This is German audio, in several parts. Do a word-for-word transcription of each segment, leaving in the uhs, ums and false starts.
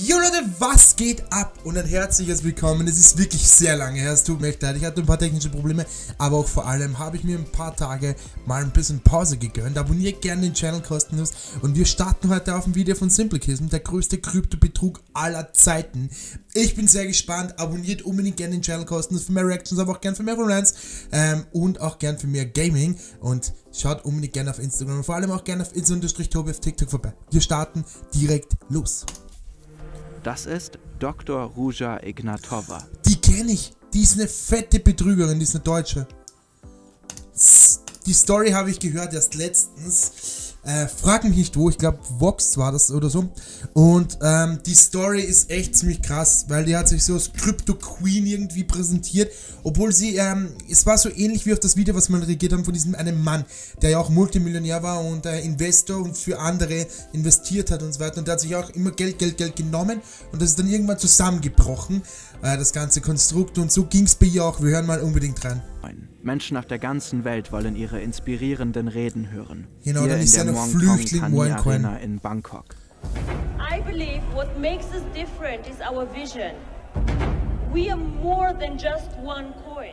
Jo Leute, was geht ab? Und ein herzliches Willkommen. Es ist wirklich sehr lange her, es tut mir echt leid. Ich hatte ein paar technische Probleme, aber auch vor allem habe ich mir ein paar Tage mal ein bisschen Pause gegönnt. Abonniert gerne den Channel kostenlos und wir starten heute auf ein Video von Simplechism, der größte Kryptobetrug aller Zeiten. Ich bin sehr gespannt, abonniert unbedingt gerne den Channel kostenlos für mehr Reactions, aber auch gerne für mehr Rants ähm, und auch gerne für mehr Gaming. Und schaut unbedingt gerne auf Instagram und vor allem auch gerne auf insta-tobi auf TikTok vorbei. Wir starten direkt los. Das ist Doktor Ruja Ignatova. Die kenne ich. Die ist eine fette Betrügerin, die ist eine Deutsche. Die Story habe ich gehört erst letztens. Äh, frag mich nicht wo, ich glaube Vox war das oder so. Und ähm, die Story ist echt ziemlich krass, weil die hat sich so als Crypto Queen irgendwie präsentiert. Obwohl sie, ähm, es war so ähnlich wie auf das Video, was wir reagiert haben von diesem einem Mann, der ja auch Multimillionär war und äh, Investor und für andere investiert hat und so weiter. Und der hat sich auch immer Geld, Geld, Geld genommen und das ist dann irgendwann zusammengebrochen, äh, das ganze Konstrukt. Und so ging es bei ihr auch. Wir hören mal unbedingt rein. Menschen auf der ganzen Welt wollen ihre inspirierenden Reden hören. Genau, Hier dann ist in ja der noch Flüchtling OneCoin. Arena in Bangkok. I believe what makes us different is our vision. We are more than just one coin.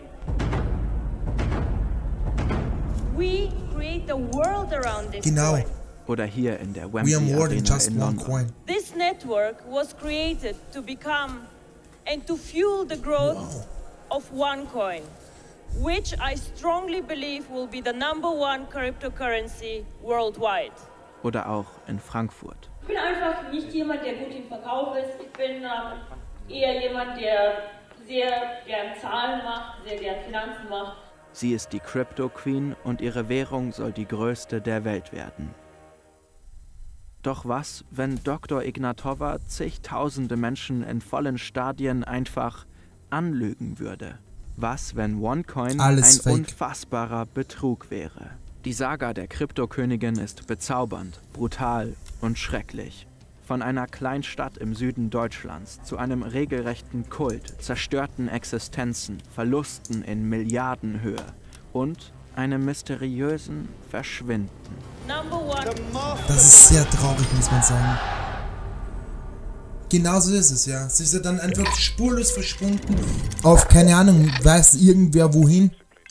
We create the world around this Genau. coin. Oder hier in der We are Wembley more than Arena just in one London. coin. This network was created to become and to fuel the growth Wow. of OneCoin, which I strongly believe will be the number one cryptocurrency worldwide. Oder auch in Frankfurt. Ich bin einfach nicht jemand, der gut im Verkauf ist. Ich bin ähm, eher jemand, der sehr gern Zahlen macht, sehr gern Finanzen macht. Sie ist die Crypto Queen und ihre Währung soll die größte der Welt werden. Doch was, wenn Doktor Ignatova zigtausende Menschen in vollen Stadien einfach anlügen würde? Was, wenn OneCoin Alles ein fake. unfassbarer Betrug wäre? Die Saga der Kryptokönigin ist bezaubernd, brutal und schrecklich. Von einer Kleinstadt im Süden Deutschlands zu einem regelrechten Kult, zerstörten Existenzen, Verlusten in Milliardenhöhe und einem mysteriösen Verschwinden. Number one. Das ist sehr traurig, muss man sagen. Genauso ist es, ja. Sie ist ja dann einfach spurlos verschwunden. Auf, keine Ahnung, weiß irgendwer wohin.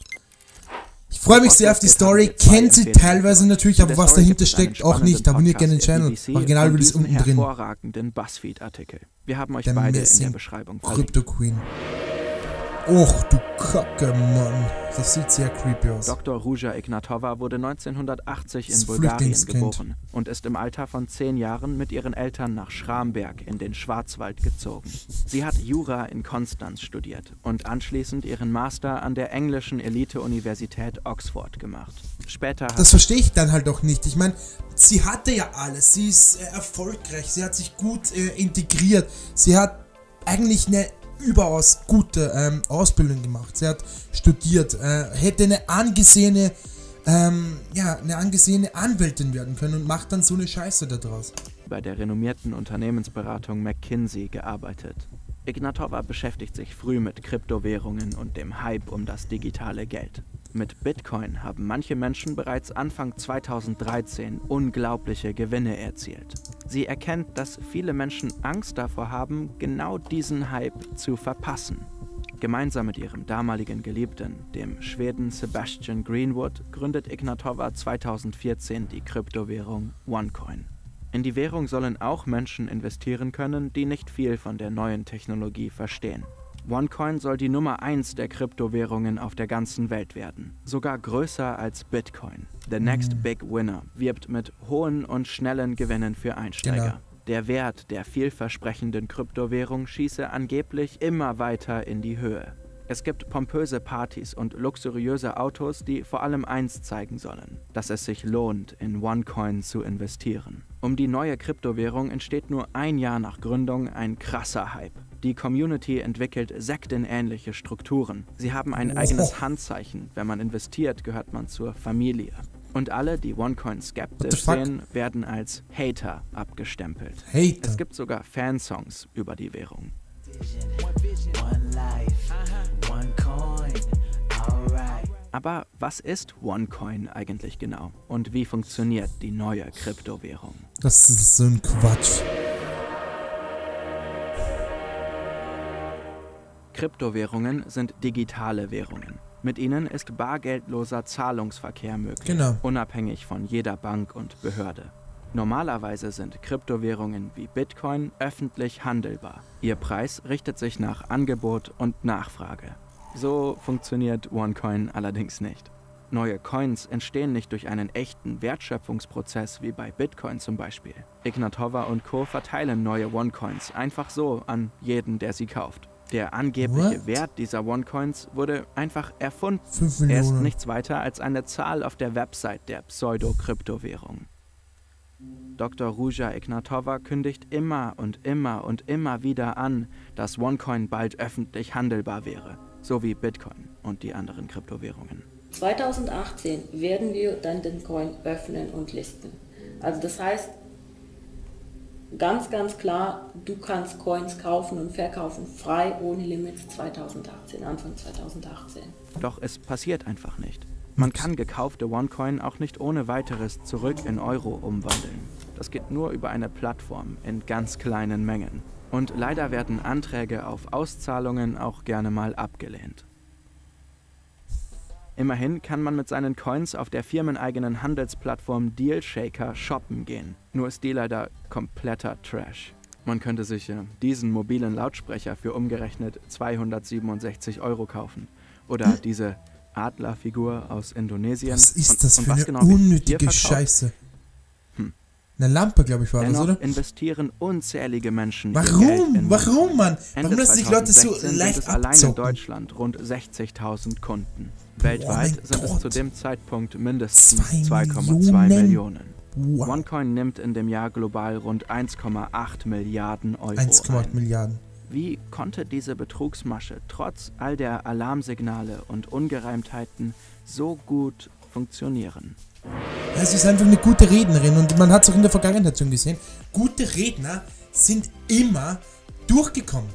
Ich freue mich sehr auf die Story. Kennt sie teilweise natürlich, aber was dahinter steckt, auch nicht. Abonniert gerne den Channel. Original will es unten drin. Hervorragenden BuzzFeed-Artikel. Wir haben euch Der beide in der Messing Beschreibung verlinkt. Crypto Queen. Och, du Kacke, Mann. Das sieht sehr creepy aus. Doktor Ruja Ignatova wurde neunzehnhundertachtzig Das in Bulgarien Flüchtlingskind. geboren und ist im Alter von zehn Jahren mit ihren Eltern nach Schramberg in den Schwarzwald gezogen. Sie hat Jura in Konstanz studiert und anschließend ihren Master an der englischen Elite-Universität Oxford gemacht. Später hat Das verstehe ich dann halt auch nicht. Ich meine, sie hatte ja alles. Sie ist äh, erfolgreich. Sie hat sich gut äh, integriert. Sie hat eigentlich eine überaus gute ähm, Ausbildung gemacht. Sie hat studiert, äh, hätte eine angesehene, ähm, ja, eine angesehene Anwältin werden können und macht dann so eine Scheiße da draus. bei der renommierten Unternehmensberatung McKinsey gearbeitet. Ignatova beschäftigt sich früh mit Kryptowährungen und dem Hype um das digitale Geld. Mit Bitcoin haben manche Menschen bereits Anfang zweitausenddreizehn unglaubliche Gewinne erzielt. Sie erkennt, dass viele Menschen Angst davor haben, genau diesen Hype zu verpassen. Gemeinsam mit ihrem damaligen Geliebten, dem Schweden Sebastian Greenwood, gründet Ignatova zweitausendvierzehn die Kryptowährung OneCoin. In die Währung sollen auch Menschen investieren können, die nicht viel von der neuen Technologie verstehen. OneCoin soll die Nummer eins der Kryptowährungen auf der ganzen Welt werden, sogar größer als Bitcoin. The Next Big Winner wirbt mit hohen und schnellen Gewinnen für Einsteiger. Genau. Der Wert der vielversprechenden Kryptowährung schieße angeblich immer weiter in die Höhe. Es gibt pompöse Partys und luxuriöse Autos, die vor allem eins zeigen sollen, dass es sich lohnt, in OneCoin zu investieren. Um die neue Kryptowährung entsteht nur ein Jahr nach Gründung ein krasser Hype. Die Community entwickelt sektenähnliche Strukturen. Sie haben ein eigenes Handzeichen. Wenn man investiert, gehört man zur Familie. Und alle, die OneCoin skeptisch sehen, werden als Hater abgestempelt. Hater. Es gibt sogar Fansongs über die Währung. Aber was ist OneCoin eigentlich genau? Und wie funktioniert die neue Kryptowährung? Das ist so ein Quatsch. Kryptowährungen sind digitale Währungen. Mit ihnen ist bargeldloser Zahlungsverkehr möglich, Genau. unabhängig von jeder Bank und Behörde. Normalerweise sind Kryptowährungen wie Bitcoin öffentlich handelbar. Ihr Preis richtet sich nach Angebot und Nachfrage. So funktioniert OneCoin allerdings nicht. Neue Coins entstehen nicht durch einen echten Wertschöpfungsprozess wie bei Bitcoin zum Beispiel. Ignatova und Co. verteilen neue OneCoins einfach so an jeden, der sie kauft. Der angebliche What? Wert dieser OneCoins wurde einfach erfunden. fünf Er ist Millionen. nichts weiter als eine Zahl auf der Website der Pseudo-Kryptowährung. Doktor Ruja Ignatova kündigt immer und immer und immer wieder an, dass OneCoin bald öffentlich handelbar wäre, so wie Bitcoin und die anderen Kryptowährungen. zweitausendachtzehn werden wir dann den Coin öffnen und listen. Also das heißt, ganz, ganz klar, du kannst Coins kaufen und verkaufen, frei, ohne Limits, zweitausendachtzehn, Anfang zweitausendachtzehn. Doch es passiert einfach nicht. Man kann gekaufte OneCoin auch nicht ohne weiteres zurück in Euro umwandeln. Das geht nur über eine Plattform in ganz kleinen Mengen. Und leider werden Anträge auf Auszahlungen auch gerne mal abgelehnt. Immerhin kann man mit seinen Coins auf der firmeneigenen Handelsplattform DealShaker shoppen gehen. Nur ist die leider kompletter Trash. Man könnte sich äh, diesen mobilen Lautsprecher für umgerechnet zweihundertsiebenundsechzig Euro kaufen. Oder hm? diese Adlerfigur aus Indonesien. Was ist und, das und für was eine genau wird hier unnötige verkauft? Scheiße? Hm. Eine Lampe, glaube ich, war das, Dennoch oder? investieren unzählige Menschen ihr Geld in Warum? Warum, Mann? Ende Warum lassen sich Leute so zweitausendsechzehn sind leicht es allein in abzocken? Deutschland rund sechzigtausend Kunden. Weltweit mein sind es Gott. zu dem Zeitpunkt mindestens Zwei zwei Komma zwei Millionen? Millionen. Wow. OneCoin nimmt in dem Jahr global rund eins Komma acht Milliarden Euro eins Komma acht ein. Milliarden. Wie konnte diese Betrugsmasche trotz all der Alarmsignale und Ungereimtheiten so gut funktionieren? Es ist einfach eine gute Rednerin und man hat es auch in der Vergangenheit schon gesehen. Gute Redner sind immer durchgekommen.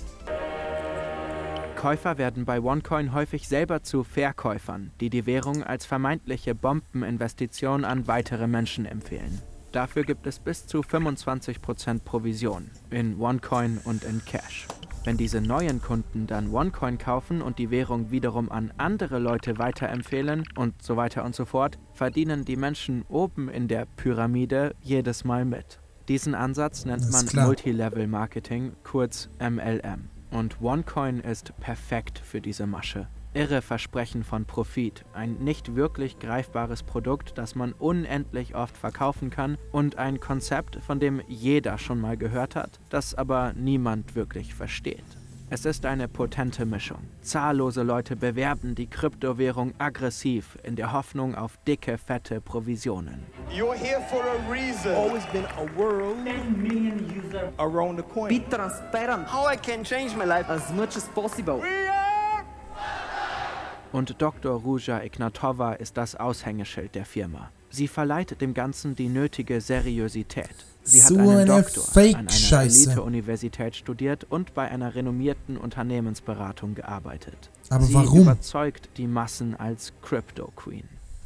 Käufer werden bei OneCoin häufig selber zu Verkäufern, die die Währung als vermeintliche Bombeninvestition an weitere Menschen empfehlen. Dafür gibt es bis zu fünfundzwanzig Prozent Provision in OneCoin und in Cash. Wenn diese neuen Kunden dann OneCoin kaufen und die Währung wiederum an andere Leute weiterempfehlen und so weiter und so fort, verdienen die Menschen oben in der Pyramide jedes Mal mit. Diesen Ansatz nennt Das man ist klar. Multilevel Marketing, kurz M L M. Und OneCoin ist perfekt für diese Masche. Irre Versprechen von Profit, ein nicht wirklich greifbares Produkt, das man unendlich oft verkaufen kann und ein Konzept, von dem jeder schon mal gehört hat, das aber niemand wirklich versteht. Es ist eine potente Mischung. Zahllose Leute bewerben die Kryptowährung aggressiv in der Hoffnung auf dicke, fette Provisionen. You're here for a reason. Always been a world ten million users around the coin. Be transparent. How I can change my life. As much as possible. We are. Und Doktor Ruja Ignatova ist das Aushängeschild der Firma. Sie verleiht dem Ganzen die nötige Seriosität. Sie So hat einen eine Doktor an einer Fake-Scheiße. Elite-Universität studiert und bei einer renommierten Unternehmensberatung gearbeitet. Aber Sie warum? überzeugt die Massen als Crypto Queen.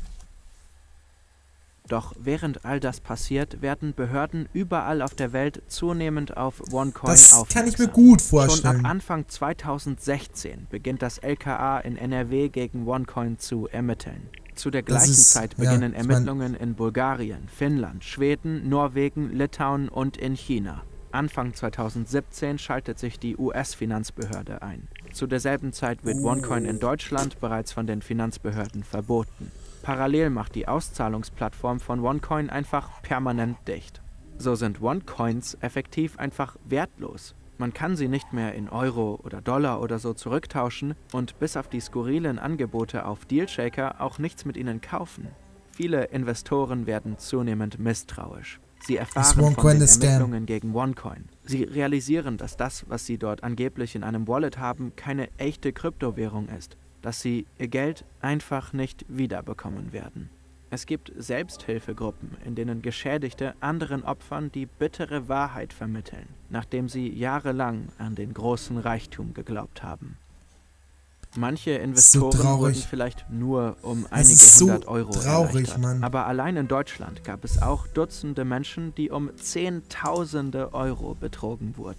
Doch während all das passiert, werden Behörden überall auf der Welt zunehmend auf OneCoin Das aufmerksam. kann ich mir gut Schon vorstellen. ab Anfang zweitausendsechzehn beginnt das L K A in N R W gegen OneCoin zu ermitteln. Zu der gleichen ist- Zeit ja, beginnen ich mein- Ermittlungen in Bulgarien, Finnland, Schweden, Norwegen, Litauen und in China. Anfang zweitausendsiebzehn schaltet sich die U S-Finanzbehörde ein. Zu derselben Zeit wird OneCoin in Deutschland bereits von den Finanzbehörden verboten. Parallel macht die Auszahlungsplattform von OneCoin einfach permanent dicht. So sind OneCoins effektiv einfach wertlos. Man kann sie nicht mehr in Euro oder Dollar oder so zurücktauschen und bis auf die skurrilen Angebote auf DealShaker auch nichts mit ihnen kaufen. Viele Investoren werden zunehmend misstrauisch. Sie erfahren von OneCoin den ein Scam? Ermittlungen gegen OneCoin. Sie realisieren, dass das, was sie dort angeblich in einem Wallet haben, keine echte Kryptowährung ist, dass sie ihr Geld einfach nicht wiederbekommen werden. Es gibt Selbsthilfegruppen, in denen Geschädigte anderen Opfern die bittere Wahrheit vermitteln, nachdem sie jahrelang an den großen Reichtum geglaubt haben. Manche Investoren traurig. wurden vielleicht nur um Es einige ist so hundert Euro traurig, erleichtert. Mann. Aber allein in Deutschland gab es auch Dutzende Menschen, die um Zehntausende Euro betrogen wurden.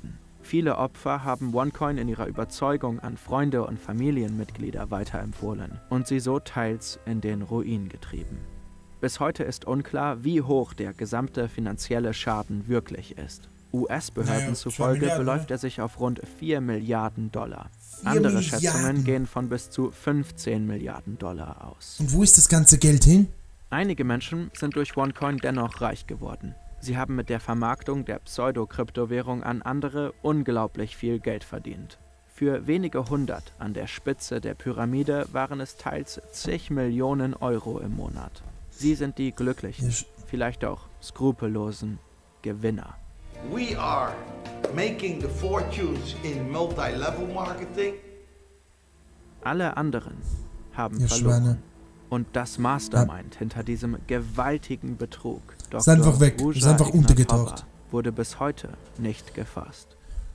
Viele Opfer haben OneCoin in ihrer Überzeugung an Freunde und Familienmitglieder weiterempfohlen und sie so teils in den Ruin getrieben. Bis heute ist unklar, wie hoch der gesamte finanzielle Schaden wirklich ist. U S-Behörden Naja, zufolge Milliarden, beläuft ne? er sich auf rund vier Milliarden Dollar. vier Andere Milliarden. Schätzungen gehen von bis zu fünfzehn Milliarden Dollar aus. Und wo ist das ganze Geld hin? Einige Menschen sind durch OneCoin dennoch reich geworden. Sie haben mit der Vermarktung der Pseudo-Kryptowährung an andere unglaublich viel Geld verdient. Für wenige hundert an der Spitze der Pyramide waren es teils zig Millionen Euro im Monat. Sie sind die glücklichen, vielleicht auch skrupellosen Gewinner. We are making the fortunes in multi-level marketing. Alle anderen haben Ihr verloren. Schweine. Und das Mastermind hinter diesem gewaltigen Betrug, Ist einfach weg, Ruja ist einfach Ignatova, untergetaucht. wurde bis heute nicht gefasst.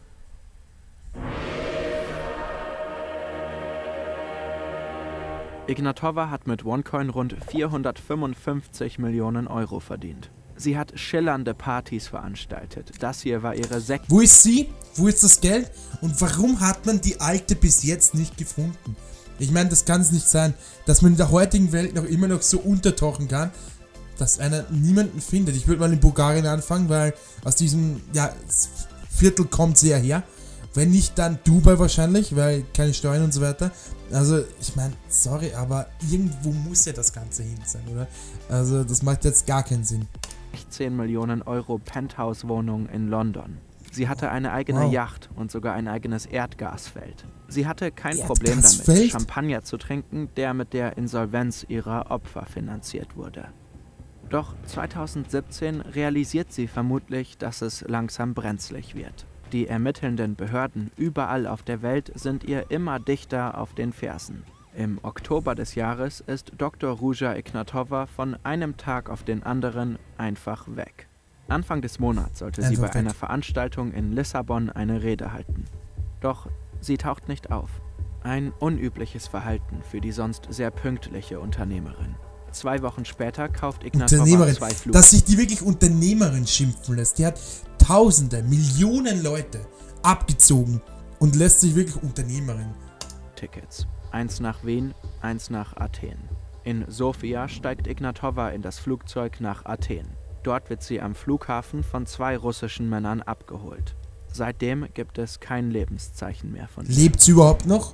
Ignatova hat mit OneCoin rund vierhundertfünfundfünfzig Millionen Euro verdient. Sie hat schillernde Partys veranstaltet. Das hier war ihre Sekt... Wo ist sie? Wo ist das Geld? Und warum hat man die alte bis jetzt nicht gefunden? Ich meine, das kann es nicht sein, dass man in der heutigen Welt noch immer noch so untertauchen kann, dass einer niemanden findet. Ich würde mal in Bulgarien anfangen, weil aus diesem ja, Viertel kommt sie ja her. Wenn nicht, dann Dubai wahrscheinlich, weil keine Steuern und so weiter. Also, ich meine, sorry, aber irgendwo muss ja das Ganze hin sein, oder? Also, das macht jetzt gar keinen Sinn. sechzehn Millionen Euro Penthouse-Wohnung in London. Sie hatte eine eigene Wow. Yacht und sogar ein eigenes Erdgasfeld. Sie hatte kein Problem Erdgasfeld? damit, Champagner zu trinken, der mit der Insolvenz ihrer Opfer finanziert wurde. Doch zweitausendsiebzehn realisiert sie vermutlich, dass es langsam brenzlig wird. Die ermittelnden Behörden überall auf der Welt sind ihr immer dichter auf den Fersen. Im Oktober des Jahres ist Doktor Ruja Ignatova von einem Tag auf den anderen einfach weg. Anfang des Monats sollte sie Einfach bei weg. einer Veranstaltung in Lissabon eine Rede halten. Doch sie taucht nicht auf. Ein unübliches Verhalten für die sonst sehr pünktliche Unternehmerin. Zwei Wochen später kauft Ignatova Unternehmerin, zwei Flugtickets. dass sich die wirklich Unternehmerin schimpfen lässt. Die hat Tausende, Millionen Leute abgezogen und lässt sich wirklich Unternehmerin. Eins nach Wien, eins nach Athen. In Sofia steigt Ignatova in das Flugzeug nach Athen. Dort wird sie am Flughafen von zwei russischen Männern abgeholt. Seitdem gibt es kein Lebenszeichen mehr von ihr. Lebt sie überhaupt noch?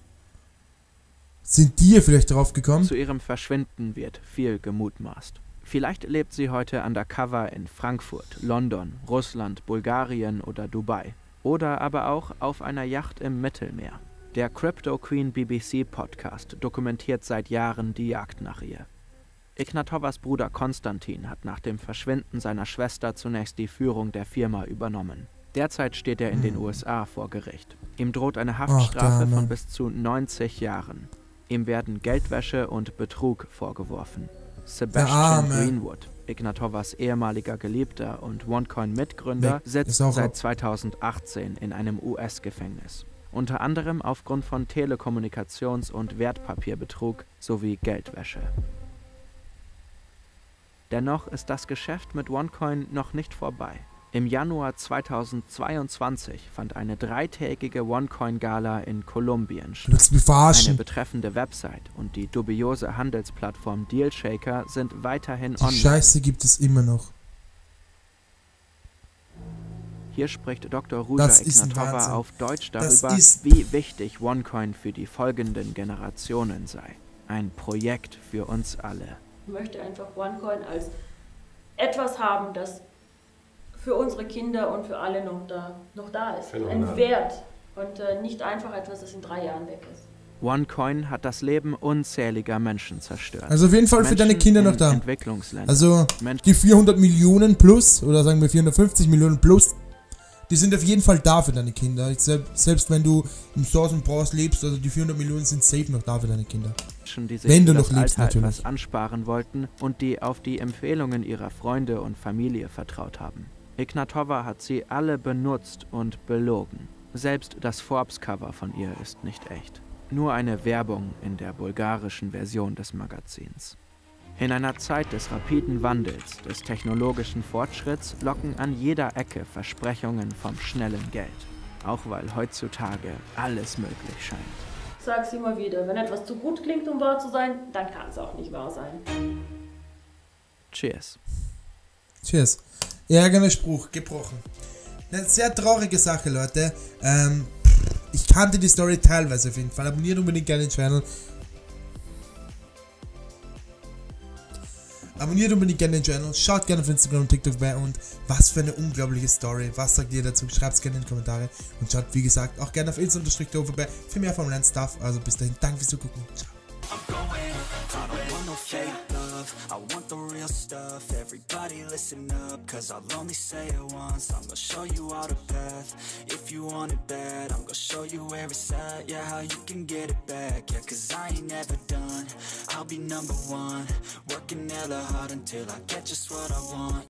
Sind die hier vielleicht drauf gekommen? Zu ihrem Verschwinden wird viel gemutmaßt. Vielleicht lebt sie heute undercover in Frankfurt, London, Russland, Bulgarien oder Dubai. Oder aber auch auf einer Yacht im Mittelmeer. Der Crypto Queen B B C Podcast dokumentiert seit Jahren die Jagd nach ihr. Ignatovas Bruder Konstantin hat nach dem Verschwinden seiner Schwester zunächst die Führung der Firma übernommen. Derzeit steht er in den U S A vor Gericht. Ihm droht eine Haftstrafe Ach, von bis zu neunzig Jahren. Ihm werden Geldwäsche und Betrug vorgeworfen. Sebastian Greenwood, Ignatovas ehemaliger Geliebter und OneCoin-Mitgründer, sitzt seit zweitausendachtzehn in einem U S-Gefängnis. Unter anderem aufgrund von Telekommunikations- und Wertpapierbetrug sowie Geldwäsche. Dennoch ist das Geschäft mit OneCoin noch nicht vorbei. Im Januar zweitausendzweiundzwanzig fand eine dreitägige OneCoin-Gala in Kolumbien statt. Willst du mich verarschen? Eine betreffende Website und die dubiose Handelsplattform Dealshaker sind weiterhin Die online. Scheiße gibt es immer noch. Hier spricht Doktor Ruja Das ist ein Ignatova Wahnsinn. auf Deutsch Das darüber, ist- wie wichtig OneCoin für die folgenden Generationen sei. Ein Projekt für uns alle. Ich möchte einfach OneCoin als etwas haben, das für unsere Kinder und für alle noch da, noch da ist. Ein Wert und äh, nicht einfach etwas, das in drei Jahren weg ist. OneCoin hat das Leben unzähliger Menschen zerstört. Also auf jeden Fall für deine Menschen Kinder noch in da. Entwicklungsländern. Also Menschen- die vierhundert Millionen plus, oder sagen wir vierhundertfünfzig Millionen plus, die sind auf jeden Fall da für deine Kinder. Ich, selbst, selbst wenn du im Sauce und Braus lebst, also die vierhundert Millionen sind safe noch da für deine Kinder. Menschen, die sich Wenn für du das noch lebst, Alter natürlich. etwas ansparen wollten und die auf die Empfehlungen ihrer Freunde und Familie vertraut haben. Ignatova hat sie alle benutzt und belogen. Selbst das Forbes-Cover von ihr ist nicht echt. Nur eine Werbung in der bulgarischen Version des Magazins. In einer Zeit des rapiden Wandels, des technologischen Fortschritts locken an jeder Ecke Versprechungen vom schnellen Geld. auch weil heutzutage alles möglich scheint. Ich sag's immer wieder, wenn etwas zu gut klingt, um wahr zu sein, dann kann es auch nicht wahr sein. Cheers. Cheers. Ärgerner Spruch, gebrochen. Eine sehr traurige Sache, Leute. Ähm, ich kannte die Story teilweise auf jeden Fall. Abonniert unbedingt gerne den Channel. Abonniert unbedingt gerne den Channel. Schaut gerne auf Instagram und TikTok bei. Und was für eine unglaubliche Story. Was sagt ihr dazu? Schreibt es gerne in die Kommentare. Und schaut, wie gesagt, auch gerne auf Insta-Doku vorbei für mehr Formel eins Stuff. Also bis dahin, danke fürs Zugucken. Ciao. I want the real stuff, everybody listen up, cause I'll only say it once, I'm gonna show you all the path, if you want it bad, I'm gonna show you where it's at, yeah, how you can get it back, yeah, cause I ain't never done, I'll be number one, working hella hard until I get just what I want.